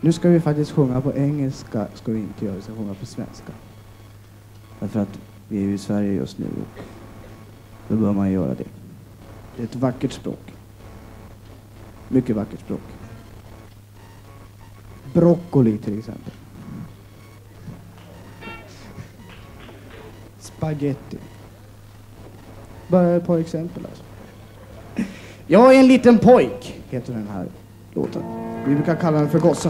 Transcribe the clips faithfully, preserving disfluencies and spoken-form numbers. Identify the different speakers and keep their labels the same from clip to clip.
Speaker 1: Nu ska vi faktiskt sjunga på engelska, ska vi inte göra, vi ska sjunga på svenska. Därför att vi är ju i Sverige just nu. Då bör man göra det. Det är ett vackert språk. Mycket vackert språk. Broccoli till exempel. Spaghetti. Bara ett par exempel alltså. Jag är en liten pojk, heter den här låten. Vi brukar kalla den för gossen.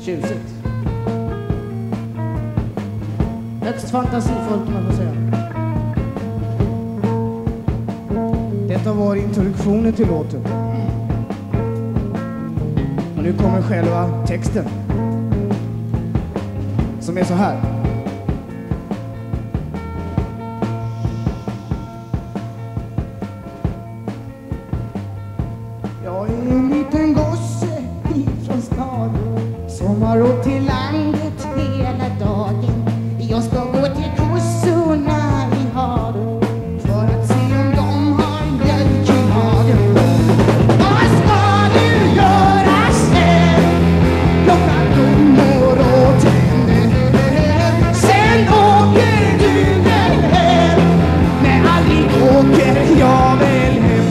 Speaker 1: Tjusigt. Högst fantasifullt om man får säga. Detta var introduktionen till låten. Och nu kommer själva texten. Som är så här. Jag är en liten gosse ifrån staden som har åkt till landet hela dagen. Jag ska gå till kossorna i hagen för att se om de har mjölk i magen. Vad ska du göra sen? Plocka blommor och tänder. Sen åker du väl hem. Nej, aldrig åker jag väl hem.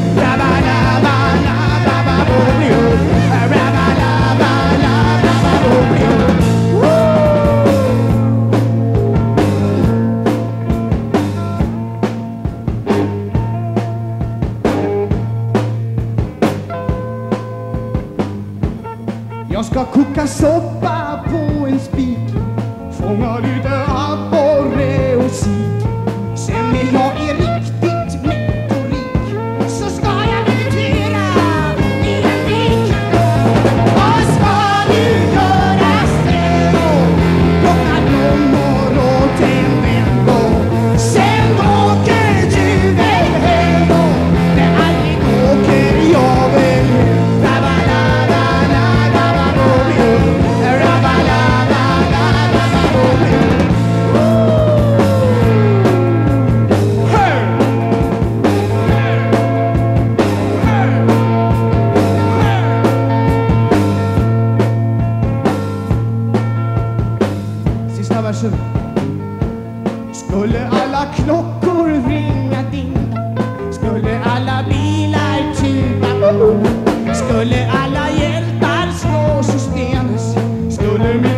Speaker 1: Jag ska koka soppa på en spik, fånga lite abborre och sik. Sen när jag är riktigt mätt och rik så ska jag meditera i en vik. Vad ska du göra sen då? Plocka blommor och tänder då. Sen åker du väl hem då. Men aldrig åker jag väl hem. Sista versen. Skulle alla klockor ringa ding, skulle alla bilar tuba, skulle alla hjältar slå systemet, skulle